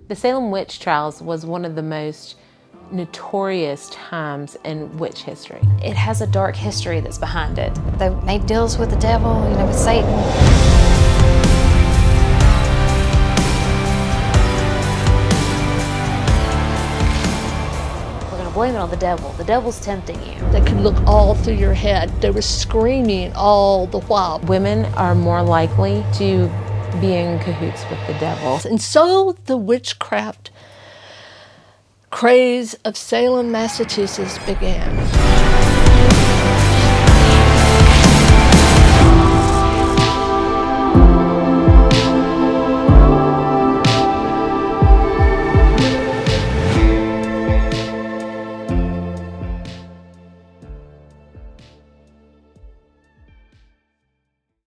The Salem witch trials was one of the most notorious times in witch history. It has a dark history that's behind it. They made deals with the devil, with Satan. We're going to blame it on the devil. The devil's tempting you. They could look all through your head. They were screaming all the while. Women are more likely to be in cahoots with the devil. And so the witchcraft craze of Salem, Massachusetts began.